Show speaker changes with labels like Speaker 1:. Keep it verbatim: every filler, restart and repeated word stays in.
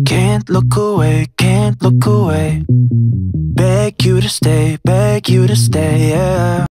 Speaker 1: Can't look away, can't look away. Beg you to stay, beg you to stay, yeah.